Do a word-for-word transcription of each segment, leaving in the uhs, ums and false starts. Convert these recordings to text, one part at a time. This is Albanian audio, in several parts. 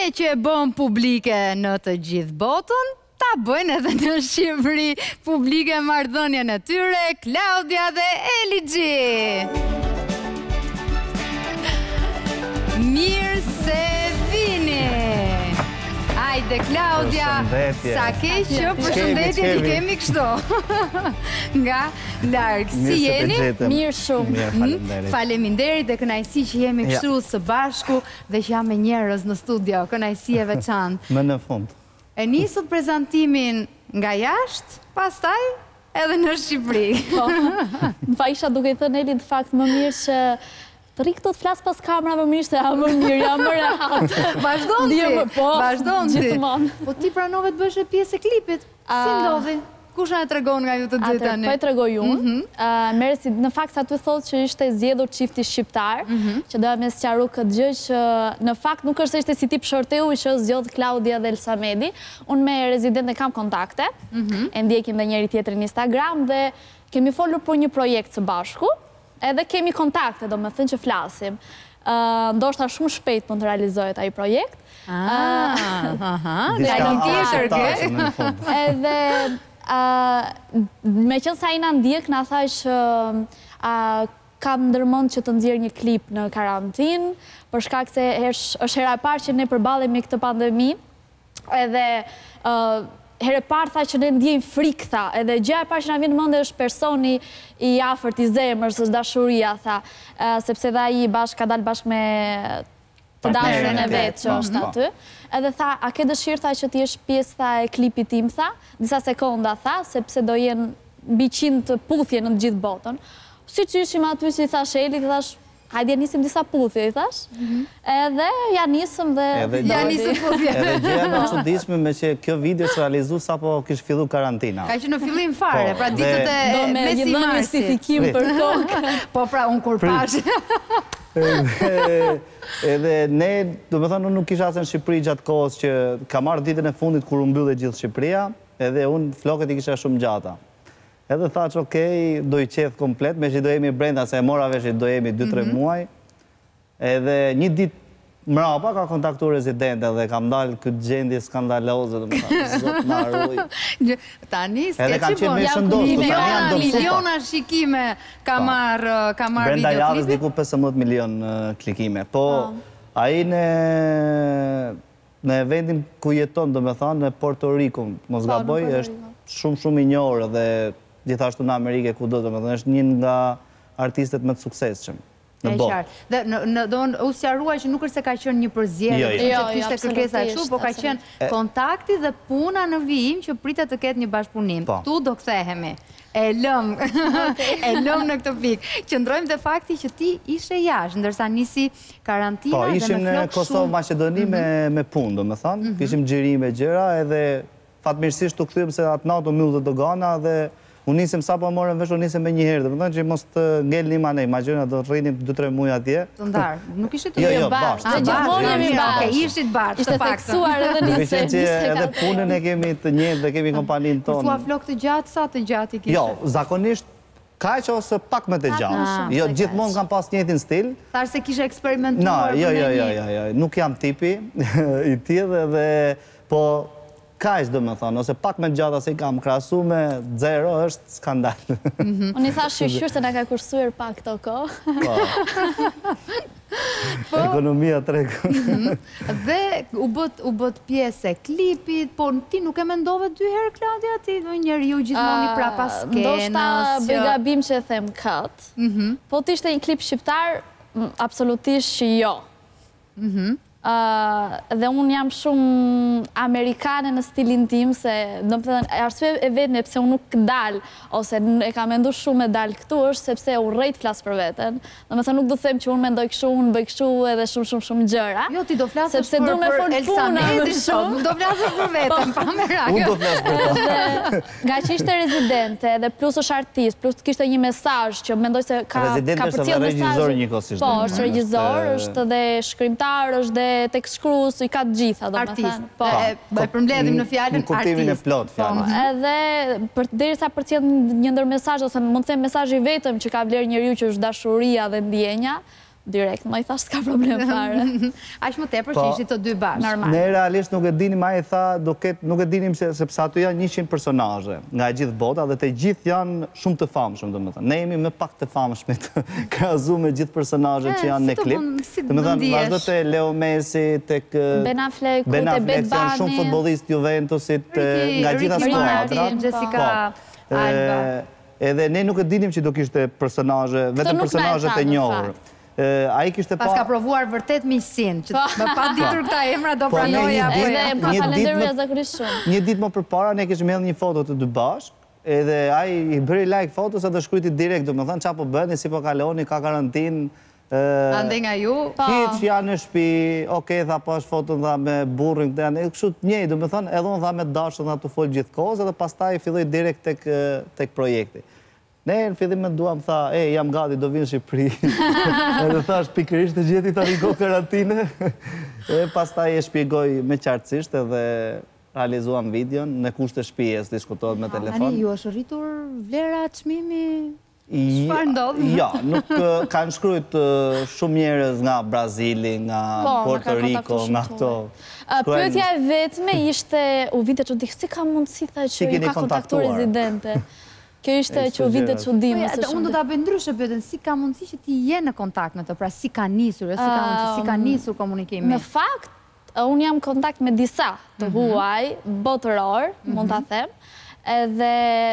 që e bën publike në të gjithë botën, ta bëjnë edhe në Shqipëri publike marrëdhënien e tyre, Klaudia dhe Elixhi. Mirë se vini! Hajde, Klaudia, sa keq që përshëndetje ti kemi kështu. Nga larg. Si jeni? Mirë shumë. Faleminderit dhe kënaqësi që jemi kështu së bashku dhe që jam me njerëz në studio. Kënaqësi e veçantë. Më në fund. E nisët prezantimin nga jashtë, pastaj edhe në Shqipëri. Po, fa isha duke i thënë Eli, në fakt më mirë që të ri këto të flasë pas kamera më mirë se jam më mirë, jam më rehat. Vazhdon ti, vazhdon ti. Gjithmonë. Po ti pranove të bësh e pjesë e klipit, si ndodhi? Kusha e tregon nga ju të dy tani? Po e tregoj unë. Merë si, në fakt sa të thotë që ishte zgjedhur çifti shqiptar, që doja me sqaru këtë gjë që në fakt nuk është se ishte si tip shorteu që zgjodh Klaudia dhe Elsamedi. Unë me rezidente kam kontakte, e ndjekim dhe njëri tjetrin në Instagram dhe kemi folur për një projekt së bashku, edhe kemi kontakte, do me thënë që flasim. Ndoshta shumë shpejt mund të realizohet ai projekt. Ah, aha, dhe një tjetër ke. Edhe me qënë sa i na ndjek, na tha që kam ndërmend që të nxjerr një klip në karantinë, për shkak se është hera e parë që ne përballemi këtë pandemi, edhe herë e parë tha që ne ndjejmë frikë, tha, edhe gjëja e parë që na vjen në mendje është personi i afërt i zemrës, është dashuria, tha, sepse dhe ai bashkë ka dalë bashkë me të dashurën e vetë që është aty. Edhe tha, a ke dëshirë, tha, që ti jesh pjesë, tha, e klipit tim, tha, disa sekonda, tha, sepse do jenë mbi qind puthje në të gjithë botën. Si që ishim aty, si thash Eli, thash, hajde ja nisim disa puthje, i thash. Edhe ja nisëm dhe... Ja nisëm puthje. Edhe gjëja më çuditshme me që kjo video është realizu sa po kishë fillu karantina. Ka që në fillim fare, pra ditët e mesi marsit. Do me justifikim për kokë. Po pra, unë kur pash. Edhe ne, do me thonë, unë nuk kisha asë në Shqipëri gjatë kohës që ka marrë ditën e fundit kur u mbyllë gjithë Shqipëria, edhe unë flokët i kisha shumë gjata. Edhe tha që okej, do i qethë komplet, me që do jemi brenda, se e mora vesh që do jemi dy tre muaj. Edhe një ditë mrapa ka kontaktu rezidente dhe kam dalë këtë gjendje skandaloze, dhe më tha, zotë marruj. Tani, edhe kam qenë me shëndoshtu, tani janë dorësuta. Miliona shikime ka marrë videoklipit. Brenda javës diku pesëmbëdhjetë milion klikime. Po, ai në vendin ku jeton, do me thanë, në Porto Rico, mos gaboj, është shumë shumë i njohur dhe gjithashtu në Amerike ku do, do me thënë, është një nga artistet më të suksesshëm në botë. Dhe do në u sqaruaj që nuk është se ka qenë një përzierje, që kishte kërkesa kështu, po ka qenë kontakti dhe puna në vijim që pritet të ketë një bashkëpunim. Tu do kthehemi. E lëm, e lëm në këtë pikë. Qëndrojmë dhe fakti që ti ishe jashtë, ndërsa nisi karantina dhe me flokë shumë. Po, ishim në Kosovë, Maqedoni me punë, do me thanë. Kishim xhirime gjëra edhe fatmirësisht të kthyem se atë natë u mbyll dhe dogana dhe unë nisim sa po morëm vesh, unë nisim me një herë, dhe më thënë që mos të ngellnim anej, imagjina do të rrinim dy tre muaj atje. Të ndarë, nuk ishte të jo, jo, bashkë. Dhe gjithmonë jemi bashkë. Ishit bashkë, të Ishte theksuar edhe nisë. Ishte që edhe punën e kemi të njëjtë dhe kemi kompaninë tonë. Thua flok të gjatë, sa të gjatë i kishte? Jo, zakonisht kaq ose pak më të gjatë. Jo, gjithmonë kam pas njëjtin stil. Thash se kishe eksperimentuar. Jo, jo, jo, jo, nuk jam tipi i tillë dhe po kaq do me thonë, ose pak me gjata se i kam krahasu me zero është skandal. Unë i thash shqyr se na ka kursuar pak këto kohë. Ekonomia tregun. Dhe u bët pjesë e klipit, po ti nuk e mendove dy herë, Klaudia, ti njeriu gjithmonë i prapa skenës. Ndoshta bëj gabim që e them kat. Po të ishte një klip shqiptar, absolutisht që jo. Dhe unë jam shumë amerikane në stilin tim, se do më thënë, arsye e vetën e pse unë nuk dal, ose e ka mendu shumë e dal këtu, është sepse u rrejt flasë për veten. Do më thënë, nuk do them që unë mendoj kështu, unë bëj kështu edhe shumë shumë shumë gjëra. Jo, ti do flasësh për Elsamedi shumë, do flasësh për veten, pa me rakë. Unë do flasë për ta. Nga që ishte rezidente, dhe plus është artist, plus kishte një mesazh që mendoj se ka përcjell mesazh. Po, është regjisor, është dhe shkrimtar, është dhe tekstshkrues, i ka të gjitha, do me thënë. Po, e përmbledhim në fjalën artist. Në kuptimin e plot fjalës. Edhe derisa përcjell një ndër mesazhe, ose mund të them mesazhi vetëm që ka vlerë njeriu që është dashuria dhe ndjenja, direkt, ma i thash s'ka problem fare. Aq më tepër që ishit të dy bashkë. Normal. Ne realisht nuk e dinim, ai tha, nuk e dinim sepse ato janë njëqind personazhe nga e gjithë bota dhe të gjithë janë shumë të famshëm, domethënë. Ne jemi më pak të famshmit krahazuar me gjithë personazhet që janë në klip. Domethënë, vazhdo te Leo Messi, tek Ben Affleck, Ben te Affleck, Bet janë shumë futbollistë Juventusit, nga gjitha skuadrat. Jessica Alba. Edhe ne nuk e dinim që do kishte personazhe, vetëm personazhet e njohur. Ai kishte pa... Pas ka provuar vërtet miqësinë, që me pa ditur këta emra do pranoja. Edhe pa falenderuja zakonisht shumë. Një ditë më përpara ne kishim hedhur një foto të dy bashkë, edhe ai i bëri like fotos edhe shkruajti direkt, domethënë çfarë po bëni, si po kaloni, ka karantinë. Ande nga ju? Hiç janë në shtëpi, okay, tha pas foton dha me burrin këtë janë, kështu të njëjtë, domethënë edhe unë dha me dashur dha të fol gjithkohë edhe pastaj filloi direkt tek tek projekti. Ne në fillim me duam, tha, e, jam gati, do vinë në Shqipëri. Edhe thash, pikërisht të gjeti ta riko karantine. E pastaj e shpjegoj me qartësisht edhe realizuam videon në kushte shtëpisë, diskutohet me telefon. Ani, ju është rritur vlera çmimi? Çfarë ndodh? Ja, nuk kanë shkruajt shumë njerëz nga Brazili, nga Puerto Rico, nga këto. Pyetja e vetme ishte, u vite që si ka mundësi tha që ju ka kontaktuar rezidente? Kjo ishte që u vite që dimë. Unë do të abë ndryshë bëtën, si ka mundësi që ti je në kontakt me të, pra si ka nisur, si ka nisur komunikimi? Me fakt, unë jam kontakt me disa të huaj, botëror, mund të them, edhe,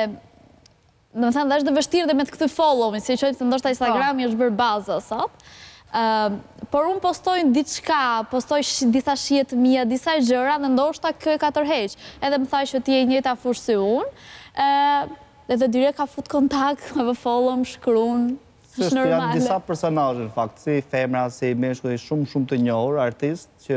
në më thënë, dhe është dhe vështirë dhe me të këtë follow-in, si që të ndoshta Instagrami është bërë baza, sot, por unë postojnë diçka, postoj disa shijet mija, disa gjëra, dhe ndoshta kë ka tërheq, edhe më thaj që ti e njëta fushë si unë, edhe direkt ka fut kontakt, me follow, më shkruun, është normale. Janë disa personazhe, në fakt, si femra, si meshkuj, shumë shumë të njohur, artist, që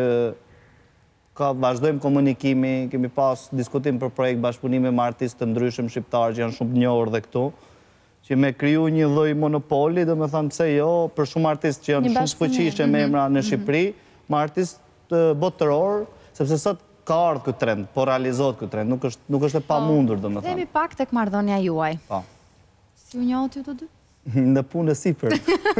ka vazhdojmë komunikimi, kemi pas diskutim për projekt bashkëpunime me artistë të ndryshëm shqiptarë, që janë shumë të njohur dhe këtu, që me kriju një lloj monopoli, dhe me thanë pse jo, për shumë artistë që janë shumë të fuqishëm me emra në Shqipëri, me artistë botëror, sepse sot ka ardhë këtë trend, po realizohet këtë trend, nuk është e pa mundur, do më thëmë. Themi pak tek marrëdhënia juaj. Po. Si u njohët ju të dy? Në punë e sipër.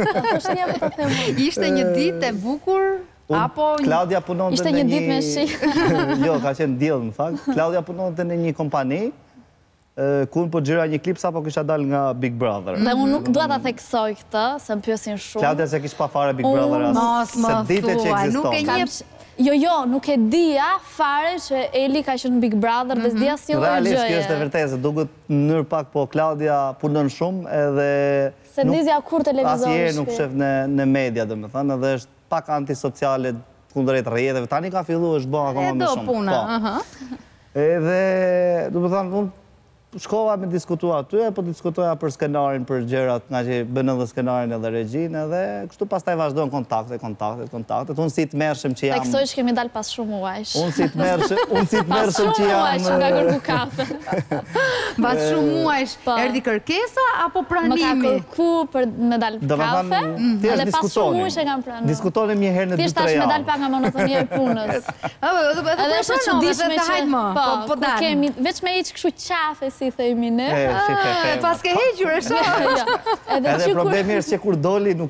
Ishte një ditë e bukur, apo... Klaudia punon të në një... Ishte një ditë me shi. Jo, ka qenë djellë, në fakt. Klaudia punon të në një kompani, ku unë po gjëra një klip sa po kisha dal nga Big Brother. Dhe unë nuk duhet ta theksoj këtë, se më pyesin shumë. Klaudia se kish pa fare Big Brother asë, se dite që eksiston. Jo, jo, nuk e dia fare që Eli ka qenë Big Brother dhe s'dia si një gjëje. Realisht, kjo është e vërtetë, duket në mënyrë pak, po Klaudia punon shumë edhe... Se dizja kur televizor asnjëherë nuk shef në media, dhe me thënë, edhe është pak antisociale kundrejt rrjeteve. Tani ka filluar është bërë akoma më shumë. E do puna, edhe, dhe me thënë, unë shkova me diskutua aty, po diskutoja për skenarin, për gjërat, nga që bënë edhe skenarin edhe regjinë, edhe kështu pas taj vazhdojnë kontakte, kontakte, kontakte. Unë si të mërshëm që jam... Teksoj që kemi dalë pas shumë uajsh. Unë si të mërshëm që jam... Pas shumë uajsh nga kërku kafe. Pas shumë uajsh, erdi kërkesa apo pranimi? Më ka kërku për me dalë kafe, edhe pas shumë uajsh e kam pranu. Diskutonim një herë në dy tre javë. Thjesht tash me dalë pa nga monotonia e punës. Edhe është që dishme që... Kemi veç me iqë këshu qafe, si thejmi ne. Pas ke hequr e shoh. Edhe problemi është që kur doli nuk...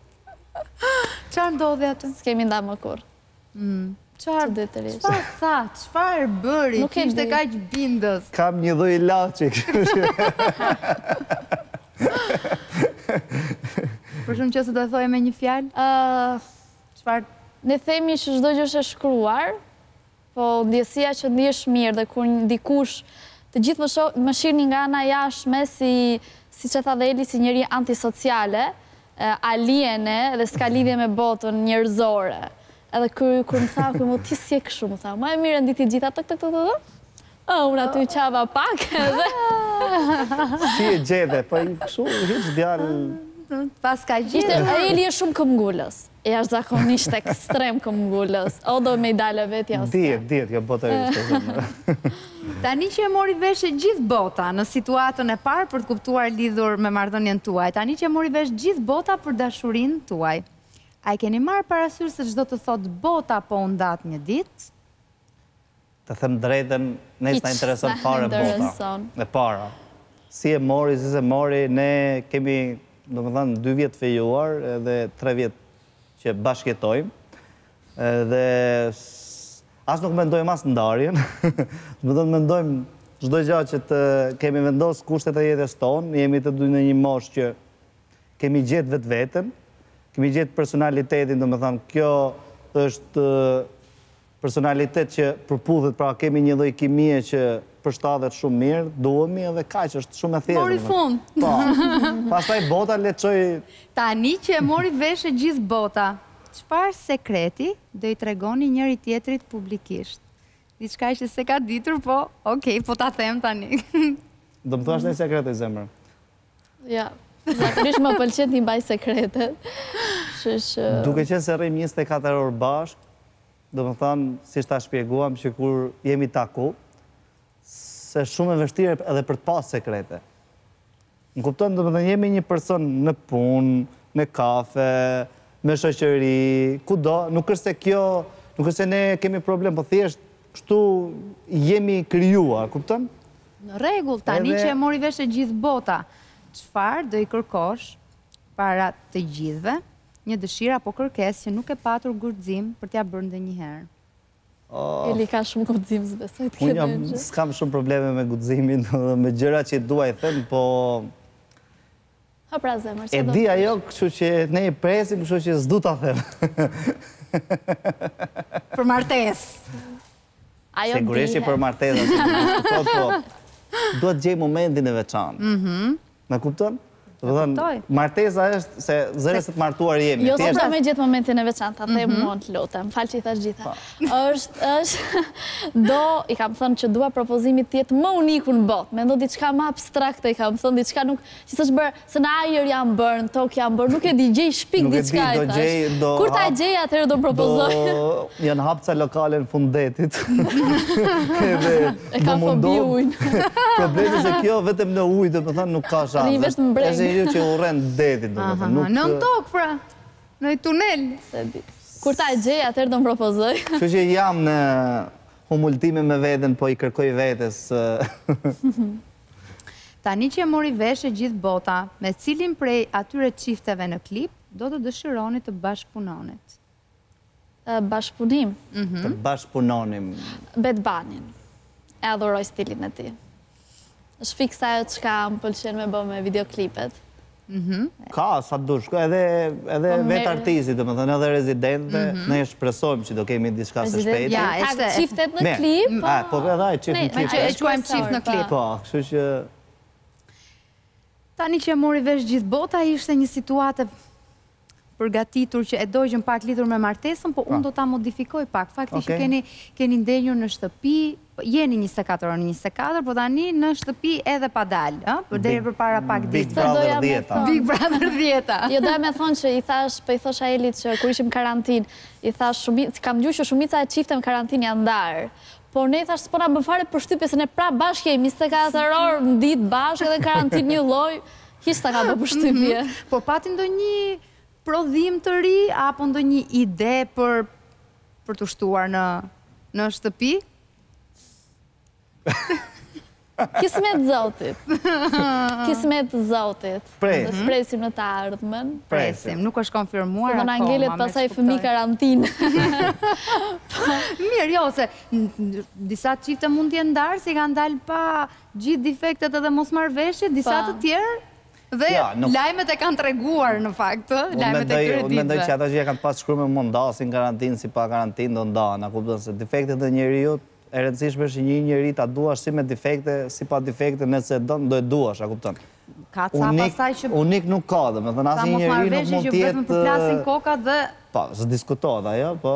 Qarë ndodhe atë? S'kemi nda më kur. Qarë tha, qfarë bëri, kishte kaq bindës? Kam një dhoj ilaçi. Për shumë që se do e thoje me një fjalë? Qfarë? Ne themi që çdo gjë është e shkruar, po ndjesia që ndihesh mirë dhe kur dikush të gjithë më shihni nga ana jashtme si si që tha dhe Eli, si njëri antisociale, aliene dhe s'ka lidhje me botën njerëzore. Edhe kur më tha, kur më ti si e kështu, më tha, ma e mirë nditi gjitha tëk tëk tëk tëk, unë aty qava pak edhe... Si e gjede, pa i kështu, hiç djallë... Pas ka gjithë... Eli është shumë këmgullës, e është zakonisht ekstrem këmgullës, o do me i dale vetja ose... Diet, diet, kjo bota e vështë. Tani që e mori vesh e gjithë bota në situatën e parë për të kuptuar lidhur me marrëdhënien tuaj, tani që e mori vesh gjithë bota për dashurinë tuaj, a i keni marrë parasysh se çdo të thot bota po u ndat një ditë? Të them drejtën, ne s'na intereson fare bota. E para. Si e mori, si se mori, ne kemi, do më thënë, dy vjetë fejuar edhe tre vjetë që bashkjetojmë, dhe as nuk mendojmë as ndarjen, më do të mendojmë çdo gjë që të kemi vendosë kushtet e jetës tonë, jemi të dy në një moshë që kemi gjetë vetë vetën, kemi gjetë personalitetin, do me thamë, kjo është personalitet që përpudhet, pra kemi një lloj kimie që përshtatet shumë mirë, duhemi edhe kaq është shumë e thjeshtë. Mori fund. Po. Pastaj bota le të çojë. Tani që e mori vesh e gjithë bota, çfarë sekreti do i tregoni njëri tjetrit publikisht? Diçka që se ka ditur, po, okej, po ta them tani. Do më thuash një sekret e zemër? Ja, zakonisht më pëlqen t'i mbaj sekretet. Duke qenë se rrim njëzet e katër orë bashkë, do më thanë, si shta shpjeguam, që kur jemi taku, se shumë e vështirë edhe për të pas sekrete. Në kupton, do më thënë, jemi një person në punë, në kafe, me shoqëri, kudo, nuk është se kjo, nuk është se ne kemi problem, po thjesht, kështu jemi krijuar, kupton? Në rregull, tani që e mori vesh e gjithë bota, çfarë do i kërkosh para të gjithëve, një dëshirë apo kërkesë që nuk e patur guxim për t'ja bërë ndonjëherë? Eli ka shumë guxim, s'besoj të kemë. Unë s'kam shumë probleme me guximin, me gjëra që dua i them, po ha pra zemër, e di ajo, kështu që ne e presim, kështu që s'du ta them. Për martesë. Sigurisht për martesë. Duhet gjej momentin e veçantë. Me kupton? Martesa është se zërës të të martuar jemi. Jo, se pra me gjithë momentin e veçantë, ta them mund të lutem, falë që i thash gjitha. është, do, i kam thënë që dua propozimit tjetë më uniku në botë, me ndo diçka më abstrakte, i kam thënë diçka nuk, që së shbërë, se në ajër janë bërë, në tokë janë bërë, nuk e di gjej shpik diçka i thash. Kur ta gjej, atërë do propozoj. Janë hapë ca lokale në fundetit. E ka fobi ujnë. Problemi se kjo vetëm në ujë, dhe më thënë, nuk ka shanse. Ju që u rëndë detit, do më thënë. Në në tokë, pra. Në i tunel. Kur ta e gjej, atër do më propozoj. Që që jam në humultime me veten, po i kërkoj vetes. Tani që e mori vesh e gjithë bota, me cilin prej atyre qifteve në klip, do të dëshironi të bashkëpunonit? Bashkëpunim? Të bashkëpunonim. Bad Bunny. E adhuroj stilin e ti. është fiksa e që ka më pëlqen me bë me videoklipet. Ka, sa dush, edhe vetë artisti, dhe më thënë, edhe rezidente, ne shpresojmë që do kemi diçka së shpejti. Ka qiftet në klip? Po, edhe e qiftet në klip. E quajmë qift në klip. Po, kështu që... Tani që e mori vesh gjithë bota, ishte një situatë përgatitur që e dojgjën pak lidhur me martesën, po unë do ta modifikoj pak. Fakti që keni ndenjur në shtëpi, jeni njëzet e katër orë në njëzet e katër, po tani në shtëpi edhe pa dalë, për deri për para pak ditë. Big Brother dhjeta. Big Brother dhjeta. Jo, doja me thonë që i thash, për i thosh a Elit që kur ishim karantin, i thash, kam gjuar që shumica e qifte në karantin janë ndarë. Por ne i thash, s'po na bën fare përshtypje se ne prap bashkë jemi njëzet e katër orë në ditë bashkë edhe karantin një lloj, hiç ta ka bë përshtypje. Por pati ndonjë prodhim të ri, apo ndonjë ide për për të shtuar në në shtëpi? Kismet zotit. Kismet zotit. Presim. Presim në të ardhmen. Presim, nuk është konfirmuar akoma. Se do në angelet pasaj fëmi karantinë. Mirë, jo, se disa qifte mund t'jenë ndarë, si kanë dalë pa gjithë defektet edhe mos marrëveshje, disa të tjerë, dhe lajmet e kanë treguar në fakt, lajmet e këtyre ditëve. Unë mendoj që ata që ja kanë pas shkruar me mund ndasin karantinë si pa karantinë do ndahen, a kupton se defektet e njeriut e rëndësishme është një njeri ta duash si me defekte, si pa defekte, nëse do e duash, a kupton. Ka ca pasaj që... Unik nuk ka, dhe me thënë asë një njeri nuk mund tjetë... Vetëm përplasin koka dhe... Po, së diskutohet ajo, po...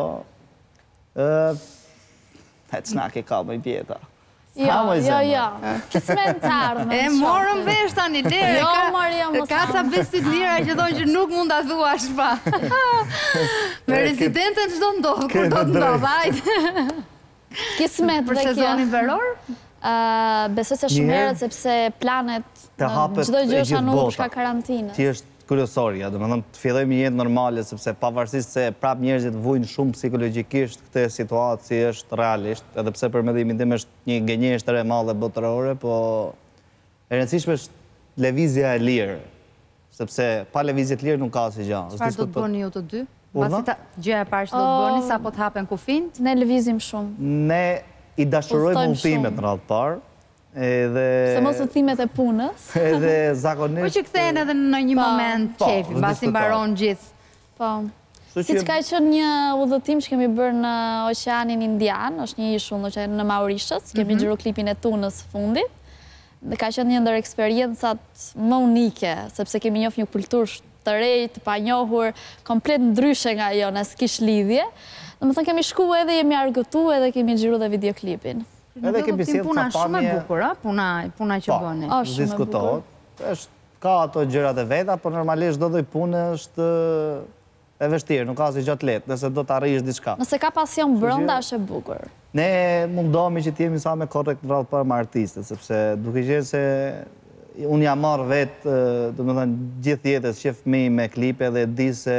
E cna ke ka më i pjeta. Jo, jo, jo. Kismet të ardhme. E morëm vesh tani, lere. Jo, Maria, mos ka ca besit lira që thonë që nuk mund të thuash pa. Me rezidentën që do ndodhë, kur do të ndodhë, ajtë. Kismet për sezonin veror? Besoj se shumë herët sepse planet çdo gjë është anuar për shkak karantinës. Ti është kryesorja, domethënë të fillojmë një jetë normale sepse pavarësisht se prap njerëzit vujnë shumë psikologjikisht këtë situatë si është realisht, edhe pse për mendimin tim është një gënjeshtër e madhe botërore, po e rëndësishme është lëvizja e lirë, sepse pa lëvizje të lirë nuk ka asgjë. Çfarë do të bëni ju të dy? Gjëja e parë që do të bëni, sa po të hapen kufint? Ne lëvizim shumë. Ne i dashurojmë Udhtojmë udhëtimet shumë. në radhë parë, edhe... Se mos udhëtimet e punës. Edhe zakonisht... Po që kthehen edhe në një moment Po, qefi, dhe mbasi diskutohet. mbaron gjithë. Po. Kështu Si që- që ka qenë një udhëtim që kemi bërë në Oqeanin Indian, është një ishull në Mauritius, kemi gjiru klipin e tunës fundit, dhe ka qenë një ndër eksperiencat më unike, sepse kemi njohur një kulturë të re, të panjohur, komplet ndryshe nga jo, në s'kish lidhje. Domethënë kemi shku edhe jemi argëtu edhe kemi gjiru dhe videoklipin. Edhe kemi sjellë puna ca shumë e pamje- bukur, a? Puna, puna që Po, bëni. O, shumë e diskutohet. Është, ka ato gjërat e veta, por normalisht çdo lloj pune është e vështirë, nuk ka si gjatë lehtë, nëse do të arrish diçka. Nëse ka pasion brenda është e bukur. Ne mundohemi që t'jemi sa me korrekt në radhë parë me artistët, sepse duke qenë se unë jam marrë vetë, do të thënë, gjithë jetës që fëmijë me klipe dhe di se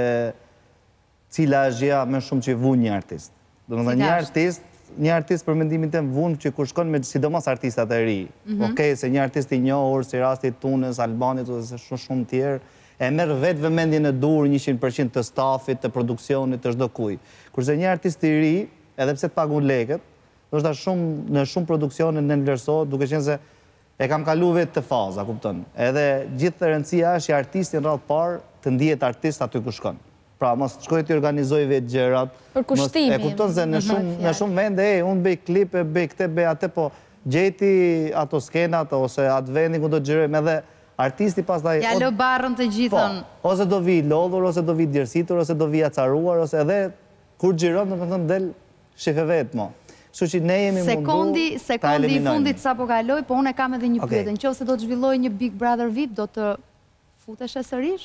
cila është gjëja më shumë që vun një artist. Do të thënë, një artist, një artist për mendimin tim vun që kur shkon me sidomos artistat e ri. Okej, se një artist i njohur si rasti i Tunës, Albanit ose shumë shumë tjerë, e merr vetë vëmendjen e dur njëqind përqind të stafit, të produksionit, të çdo kuj. Kurse një artist i ri, edhe pse të pagun lekët, ndoshta shumë në shumë produksione në vlerësohet, duke qenë se e kam kalu vetë të faza, kupton. Edhe gjithë të rëndësia është që artisti në radhë parë të ndihet artist aty ku shkon. Pra, mos të shkoj të organizoj vetë gjërat. Për kushtimi. E kupton se në shumë, në shumë vende, e, unë bëj klipe, bëj këte, bëj atë, po gjeti ato skenat ose atë vendin ku do të gjërojmë edhe artisti pastaj... Ja lë barrën të gjithën. Po, ose do vi lodhur, ose do vi djersitur, ose do vi acaruar, ose edhe kur gjiron, do të thënë del shife vetë mo. Kështu që ne jemi mundu Sekundi, ta sekundi i eliminojmë. fundit sa po kaloj, po unë e kam edhe një Okej. pyetje. Nëse do të zhvilloj një Big Brother V I P, do të futesh e sërish?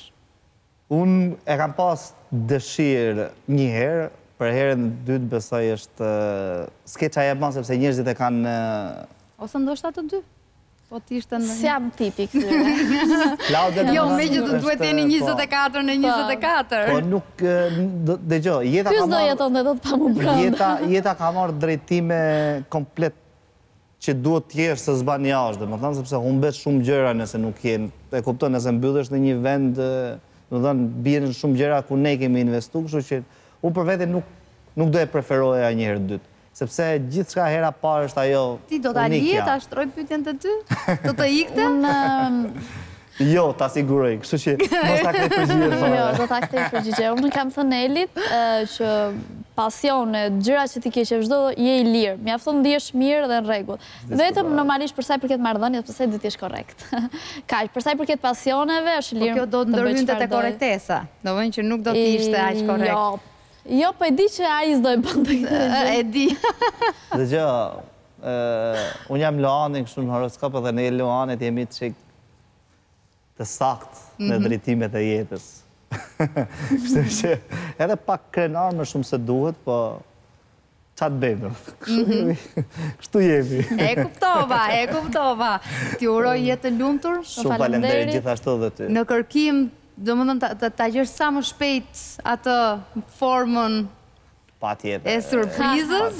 Unë e kam pas dëshirë një herë, për herën e dytë besoj është skeqa e ma, sepse njerëzit e kanë... Ose ndoshta të dy? Po t'ishte në... Si jam tipi këtyre. Klaudia, Jo, domethënë, me që të duhet është, jeni po. njëzet e katër në njëzet e katër. Po nuk, dhe gjo, jeta Ky ka s'do marrë... jeton dhe do të pa mu brenda. Jeta, jeta ka marrë drejtime komplet që duhet t'jesh se zban jashtë, dhe më thënë, sepse humbet shumë gjëra nëse nuk jenë, e kupton, nëse mbyllesh në një vend, dhe thënë, bjenë shumë gjëra ku ne kemi investu, kështu që unë për vete nuk, nuk do e preferoja një herë dytë. Sepse gjithë shka hera parë është ajo unikja. Ti do t'a lijet, ta shtroj pyetjen të ty? Do të ikte? Unë... Jo, ta siguroj, kështu që mos ta krej përgjigje Jo, fare. do t'a kthej përgjigje. Unë kam thënë Elit që pasione, gjëra që ti ke që çdo je i lirë. Mjafton ndihesh mirë dhe në rregull. Vetëm normalisht për sa i përket marrëdhënies, për sa do të jesh korrekt. Kaq, për sa i përket pasioneve është i Po lirë. kjo do të ndërhynte te korrektesa. Do vënë që nuk do të ishte aq korrekt. Jo, jo, po e di që ai s'do e bënte këtë. E di. Dhe gjë, unë jam Loani kështu në horoskop edhe ne Loanet jemi të qik të sakt në drejtimet e jetës. Kështu që edhe pak krenar më shumë se duhet, po qa të bëjmë? Kështu jemi. E kuptova, e kuptova. Ti uroj jetë të lumtur. Shumë falenderit gjithashtu dhe ty. Në kërkim, do më dhënë ta gjerë sa më shpejt atë formën Pa tjetër. e surprizës.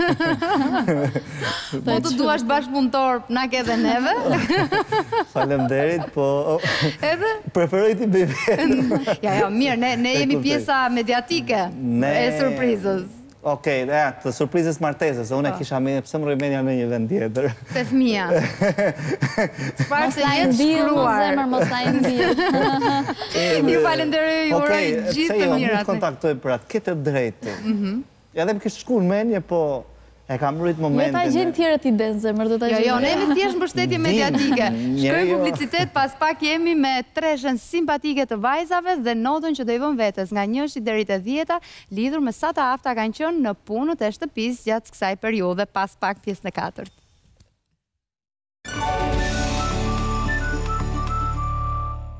Po të duash bashkëpunëtor, na ke dhe neve. Falenderit, po... Edhe? Preferoj ti bëj vetë. Ja, ja, mirë, ne, ne jemi pjesa mediatike e surprizës. Okej, e, të surprizës martesës, unë e kisha me, pëse më rëmenja në një vend tjetër. Te fëmija. Çfarë Mos se na e jetë ndiu, mos shkruar. zemër, mos na e ndiu. Ju falenderoj, ju uroj gjithë të mirat. Okej, mirat. të kontaktoj për atë, këtë drejtë. Edhe më kishtë shku në menje, po e kam rrit Jo momentin. ta gjenë tjerët i den zemër, do ta Jo, gjenë. jo, ne jemi thjesht mbështetje mediatike. Njeri Shkojmë jo. publicitet, pas pak jemi me treshen simpatike të vajzave dhe notën që do i vëm vetes nga njëshi deri te dhjeta, lidhur me sa të afta kanë qenë në punët e shtëpisë gjatë kësaj periudhe, pas pak pjesën e katërt.